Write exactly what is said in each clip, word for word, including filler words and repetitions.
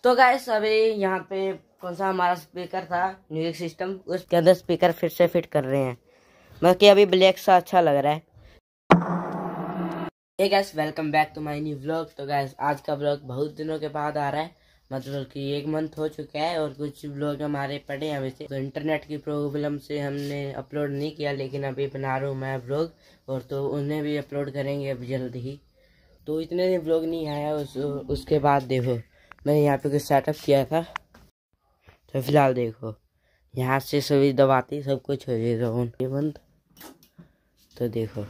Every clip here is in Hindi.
तो गाइस अभी यहाँ पे कौन सा हमारा स्पीकर था म्यूजिक सिस्टम, उसके अंदर स्पीकर फिर से फिट कर रहे हैं। बाकी अभी ब्लैक सा अच्छा लग रहा है। Hey guys, welcome back to my new vlog. तो गाइस आज का व्लॉग बहुत दिनों के बाद आ रहा है, मतलब कि एक मंथ हो चुका है और कुछ व्लॉग हमारे पड़े हैं अभी से। तो इंटरनेट की प्रॉब्लम से हमने अपलोड नहीं किया, लेकिन अभी बना रहा हूँ मैं व्लॉग और तो उन्हें भी अपलोड करेंगे अभी जल्द ही। तो इतने दिन व्लॉग नहीं आया, उस, उसके बाद देखो मैंने यहाँ पे कुछ सेटअप किया था। तो फिलहाल देखो यहाँ से सभी दबाती सब कुछ हो जाएगा बंद। तो देखो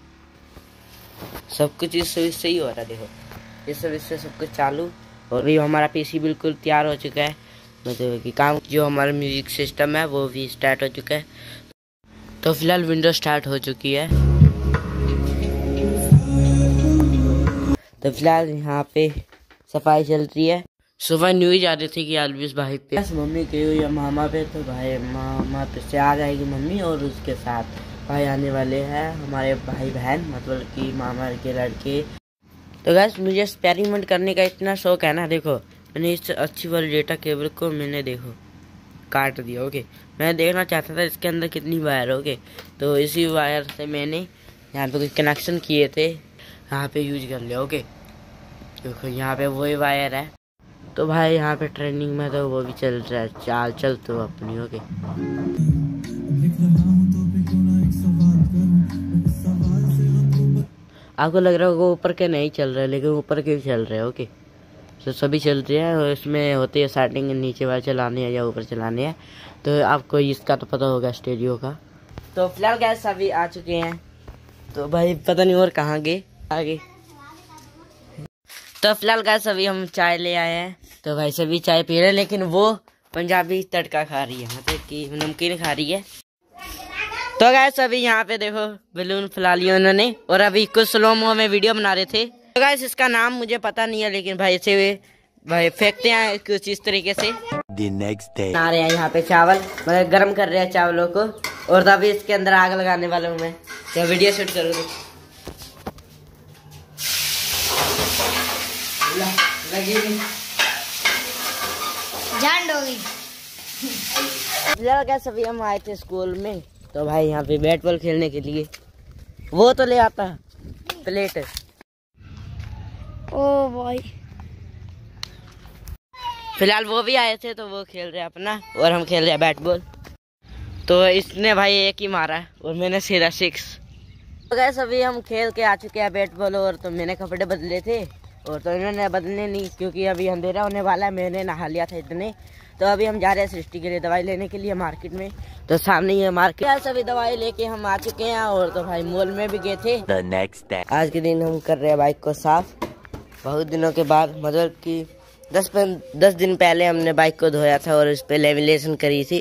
सब कुछ इस स्विच से ही हो रहा है। देखो इस स्विच से सब कुछ चालू और भी हमारा पीसी बिल्कुल तैयार हो चुका है, मतलब कि काम जो हमारा म्यूजिक सिस्टम है वो भी स्टार्ट हो चुका है। तो फिलहाल विंडो स्टार्ट हो चुकी है। तो फिलहाल यहाँ पे सफाई चल रही है। सुबह न्यूज आ रही थी कि अलविश भाई पे मम्मी गई हुई है मामा पे, तो भाई मामा पे से आ जाएगी मम्मी और उसके साथ भाई आने वाले हैं हमारे भाई बहन, मतलब कि मामा के लड़के। तो गैस मुझे एक्सपेरिमेंट करने का इतना शौक है ना, देखो मैंने इस अच्छी वाली डेटा केबल को मैंने देखो काट दिया। ओके, मैं देखना चाहता था इसके अंदर कितनी वायर। ओके, तो इसी वायर से मैंने यहाँ पे कुछ कनेक्शन किए थे, यहाँ पे यूज कर लिया। ओके देखो यहाँ पे वही वायर है। तो भाई यहाँ पे ट्रेनिंग में तो वो भी चल रहा है, चाल चल तो अपनी। ओके आपको लग रहा होगा ऊपर के नहीं चल रहा है, लेकिन ऊपर के भी चल रहे हैं। ओके तो सभी चल रहे हैं और इसमें होती है सेटिंग, नीचे वाले चलाने हैं या ऊपर चलाने हैं। तो आपको इसका तो पता होगा स्टूडियो का। तो फिलहाल गैस सभी आ चुके हैं, तो भाई पता नहीं और कहाँ गए आगे। तो फिलहाल गैस अभी हम चाय ले आए हैं, तो भाई सभी चाय पी रहे हैं, लेकिन वो पंजाबी तड़का खा रही है, मतलब कि नमकीन खा रही है। तो गैस अभी यहाँ पे देखो बैलून फैला लिया उन्होंने और अभी कुछ स्लोमो में वीडियो बना रहे थे। तो गैस इसका नाम मुझे पता नहीं है, लेकिन भाई इसे भाई फेंकते हैं कुछ इस तरीके से। The next day बना रहे हैं यहाँ पे चावल, मतलब गर्म कर रहे हैं चावलों को, और तभी इसके अंदर आग लगाने वाला हूँ मैं। क्या वीडियो शूट करोगे? गैस अभी हम आए थे स्कूल में, तो भाई यहाँ पे बैट बॉल खेलने के लिए वो तो ले आता प्लेट। ओ भाई फिलहाल वो भी आए थे, तो वो खेल रहे हैं अपना और हम खेल रहे हैं बैट बॉल। तो इसने भाई एक ही मारा और मैंने सीधा सिक्स। तो गैस अभी हम खेल के आ चुके हैं बैट बॉल, और तो मैंने कपड़े बदले थे और तो इन्होंने बदलने नहीं, क्योंकि अभी अंधेरा होने वाला है। मैंने नहा लिया था इतने। तो अभी हम जा रहे हैं सृष्टि के लिए दवाई लेने के लिए मार्केट में। तो सामने ही है मार्केट, सभी दवाई लेके हम आ चुके हैं और तो भाई मॉल में भी गए थे। The next day आज के दिन हम कर रहे हैं बाइक को साफ, बहुत दिनों के बाद, मतलब कि दस दस दिन पहले हमने बाइक को धोया था और उस पर लेमिनेशन करी थी।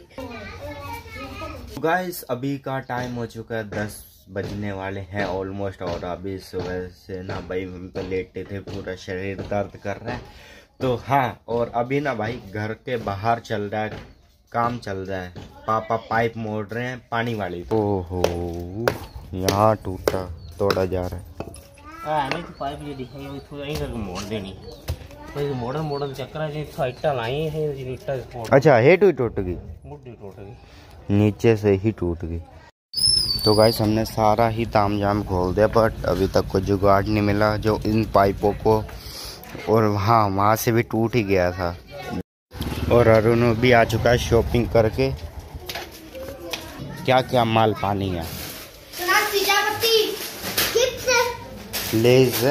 गाइस अभी का टाइम हो चुका है, दस बजने वाले हैं ऑलमोस्ट, और अभी सुबह से ना भाई हम तो लेटे थे, पूरा शरीर दर्द कर रहा है। तो हाँ, और अभी ना भाई घर के बाहर चल रहा है काम, चल रहा है, पापा पाइप मोड़ रहे हैं पानी वाली। ओहो यहाँ टूटा तोड़ा जा रहा है। हाँ नहीं तो पाइप ये दिखाई वो थोड़ा ही करके मोड़ देनी, कोई मोड़न मोड़न चक्कर है फाइटा लाई है रीटा। अच्छा हेट हुई टूट गई, मुट्ठी टूट गई, नीचे से ही टूट गई। तो गाइस हमने सारा ही तामझाम खोल दिया, बट अभी तक कोई जुगाड़ नहीं मिला जो इन पाइपों को, और हाँ वहाँ से भी टूट ही गया था। और अरुण भी आ चुका है शॉपिंग करके, क्या क्या माल पानी है, लेज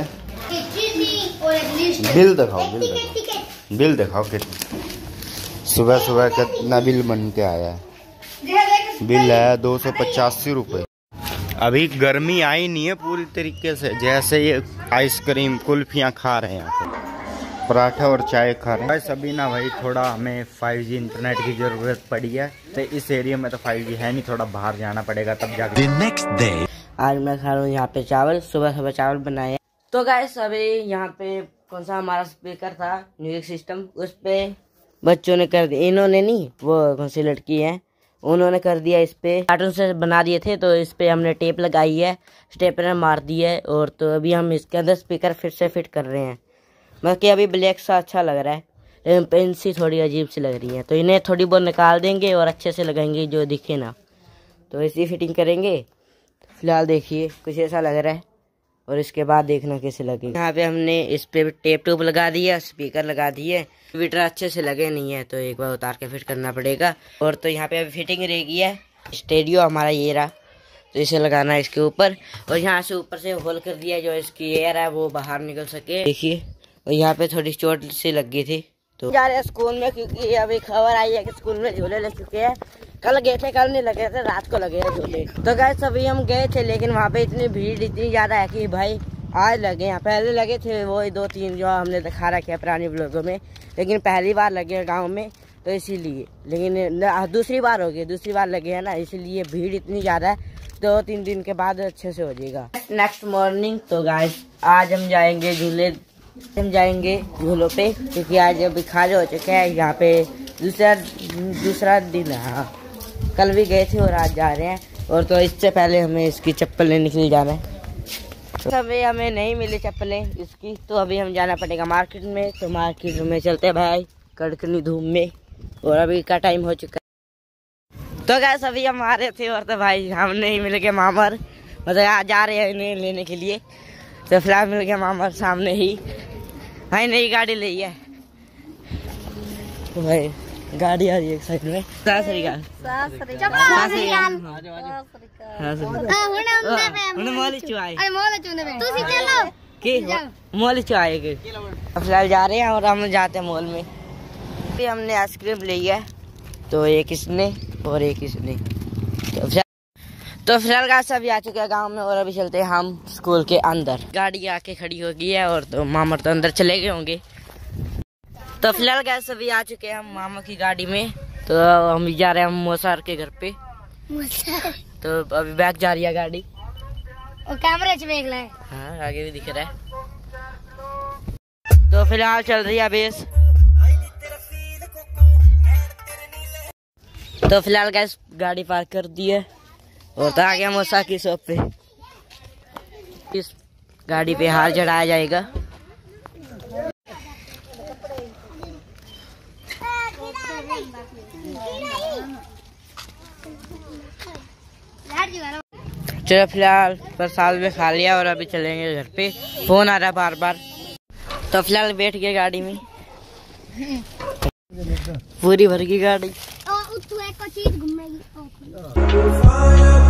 बिल दिखाओ, बिल दिखाओ, बिल दिखाओ कितना सुबह सुबह कितना बिल बन के आया है। बिल है दो सौ पचासी रुपये। अभी गर्मी आई नहीं है पूरी तरीके से, जैसे ये आइसक्रीम कुल्फियाँ खा रहे हैं यहाँ पे, पराठा और चाय खा रहे हैं। सभी ना भाई थोड़ा हमें फाइव जी इंटरनेट की ज़रूरत पड़ी है, तो इस एरिया में तो फाइव जी है नहीं, थोड़ा बाहर जाना पड़ेगा तब जाकर। नेक्स्ट डे आज मैं खा रहा हूँ यहाँ पे चावल, सुबह सुबह चावल बनाए। तो गाइस अभी यहाँ पे कौन सा हमारा स्पीकर था म्यूजिक सिस्टम, उस पे बच्चों ने कर दिया, इन्होंने नहीं, वो कौन सी लड़की है उन्होंने कर दिया, इस पे कार्टून से बना दिए थे। तो इस पे हमने टेप लगाई है, स्टेपलर मार दी है, और तो अभी हम इसके अंदर स्पीकर फिर से फिट कर रहे हैं। बाकी अभी ब्लैक सा अच्छा लग रहा है, लेकिन पेन सी थोड़ी अजीब सी लग रही है, तो इन्हें थोड़ी बहुत निकाल देंगे और अच्छे से लगाएंगे जो दिखे ना, तो ऐसी फिटिंग करेंगे। फिलहाल देखिए कुछ ऐसा लग रहा है और इसके बाद देखना कैसे लगेगा। यहाँ पे हमने इस पे टेप टूप लगा दिया, स्पीकर लगा दिए, ट्विटर अच्छे से लगे नहीं है तो एक बार उतार के फिट करना पड़ेगा। और तो यहाँ पे अभी फिटिंग रह गई है। स्टूडियो हमारा ये रहा, तो इसे लगाना है इसके ऊपर, और यहाँ से ऊपर से होल कर दिया जो इसकी एयर है वो बाहर निकल सके। देखिए, और यहाँ पे थोड़ी चोट सी लग गई थी। तो जा रहे हैं स्कूल में, क्योंकि अभी खबर आई है कि स्कूल में झूले लग चुके हैं। कल गए थे, कल नहीं लगे थे, रात को लगे हैं झूले। तो गाइस अभी हम गए थे, लेकिन वहाँ पे इतनी भीड़ इतनी ज्यादा है कि भाई आज लगे हैं। पहले लगे थे वो दो तीन जो हमने दिखा रखे हैं पुराने ब्लॉगों में, लेकिन पहली बार लगे गाँव में तो इसीलिए। लेकिन दूसरी बार हो गई, दूसरी बार लगे हैं ना, इसीलिए भीड़ इतनी ज्यादा है। दो तीन दिन के बाद अच्छे से हो जाएगा। नेक्स्ट मॉर्निंग तो गाइस आज हम जाएंगे झूले, हम जाएंगे झूलों पे, क्योंकि आज अभी खाली हो चुके हैं। यहाँ पे दूसरा दूसरा दिन है। हाँ, कल भी गए थे और आज जा रहे हैं। और तो इससे पहले हमें इसकी चप्पल लेने के लिए जाना है। तो अभी हमें नहीं मिली चप्पलें इसकी, तो अभी हम जाना पड़ेगा मार्केट में। तो मार्केट में चलते हैं भाई कड़कनी धूप में, और अभी का टाइम हो चुका है। तो गैस अभी हम आ रहे थे और तो भाई हम नहीं मिल गए मामर, मतलब आज जा रहे हैं इन्हें लेने के लिए। तो फिलहाल मिल गया मामर सामने ही, भाई नई गाड़ी ली है। तो भाई गाड़ी आ रही है एक साइड में। मॉल चुआए फिलहाल जा रहे हैं और हम जाते हैं मॉल में। अभी हमने आइसक्रीम ली है, तो एक इसने और एक इसने। तो फिलहाल गाइस अभी आ चुके हैं गांव में, और अभी चलते हैं हम स्कूल के अंदर। गाड़ी आके खड़ी हो गई है और तो मामा तो अंदर चले गए होंगे। तो फिलहाल गाइस अभी आ चुके हैं हम मामा की गाड़ी में, तो हम जा रहे हैं हम मौसार के घर पे। तो अभी बैक जा रही है गाड़ी, और कैमरे से देख ले। हाँ आगे भी दिख रहा है। तो फिलहाल चल रही है बेस। तो फिलहाल गाइस गाड़ी पार्क कर दी है और तो आ गया मौसा की शॉप पे। इस गाड़ी पे हार चढ़ाया जाएगा। चलो फिलहाल प्रसाद में खा लिया और अभी चलेंगे घर पे। फोन आ रहा है बार बार। तो फिलहाल बैठ गए गाड़ी में, पूरी भर की गाड़ी। तू एक चीज घूमेगी।